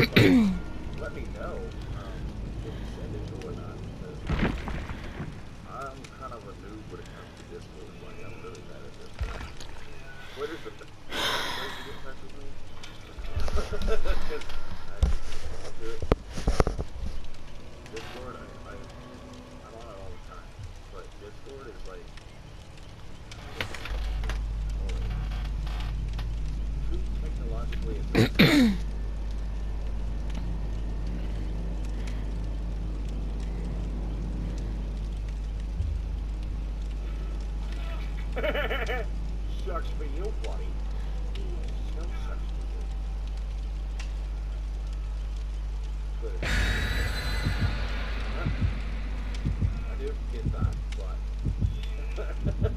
let me know if you send it or not. Because I'm kind of a noob when it comes to Discord. Like, I'm really bad at this. Twitter's the best place to get in touch with me. Because I'll do it. Discord, I'm on it all the time. But Discord is like, too technologically advanced. Sucks for you, buddy. So sucks for you. But, I do get that, but...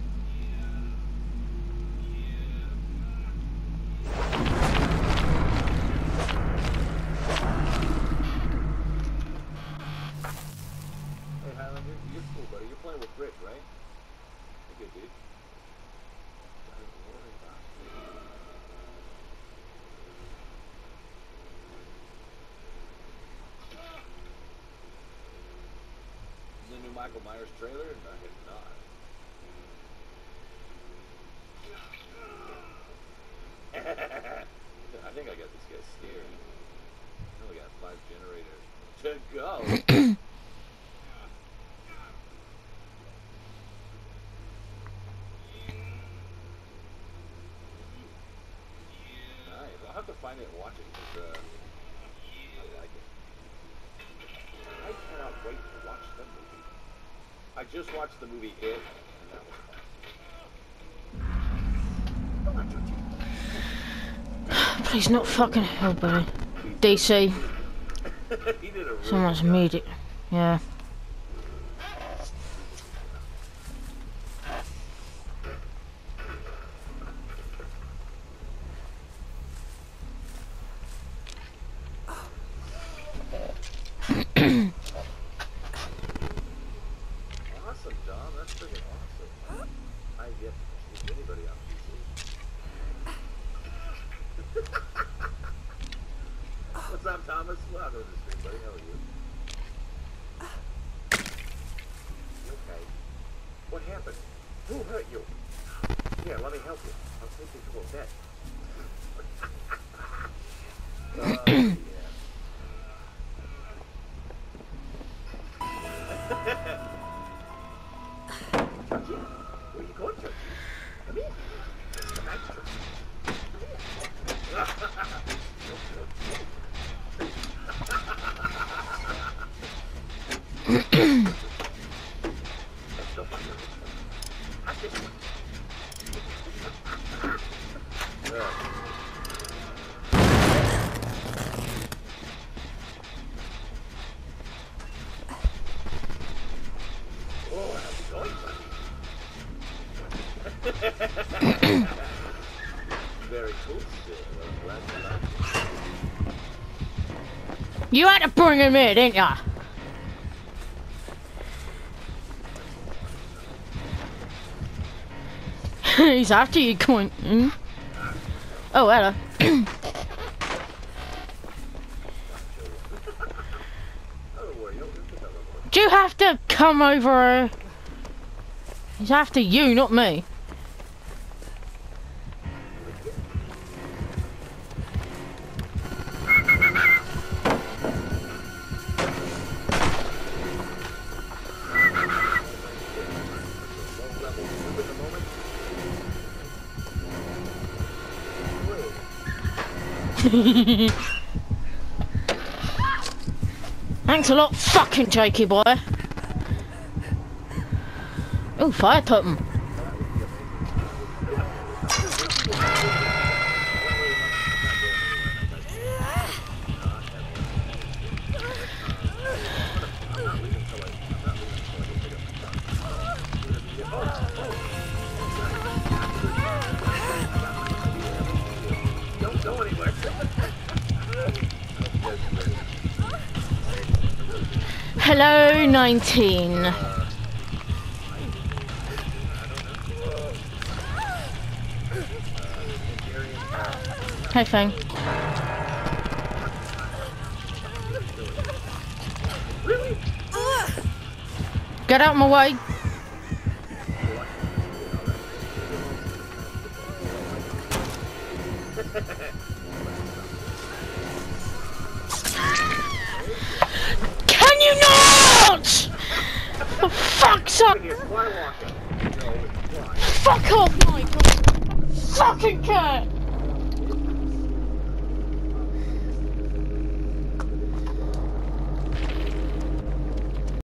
Hey, Highlander, you're cool, buddy. You're playing with Rick, right? You're good, dude. The new Michael Myers trailer? No, it's not. I think I got this guy scared. I only got 5 generators to go. Nice. I'll have to find it and watch it because I like it. I cannot wait to watch the movie. I just watched the movie It, and that was fun. Please, not fucking Hellbilly. DC. He did a really Someone's good job. made it. Yeah. Awesome, Dom. That's freaking awesome. I get to see anybody on PC. What's up, Thomas? Welcome to the stream, buddy. How are you? You okay? What happened? Who hurt you? Here, let me help you. I'll take you to a vet. Yeah. Chucky? Where you going, Chucky? Come here. Come back, Chucky. That's so funny. How's this one? Oh, how's it going, buddy? Very cool still. I'm glad you like it. You had to bring him in, didn't ya? He's after you, Quentin. Oh, hello. Oh, well, you'll get that one. Do you have to come over? He's after you, not me. Thanks a lot, fucking Jakey boy. Oh, fire totem. Don't go anywhere. Hello, 19. Hey, Fang. Get out of my way. Can you not? For fuck's sake! Fly walking. No, it's fly. Fuck off, Michael! Fucking cat!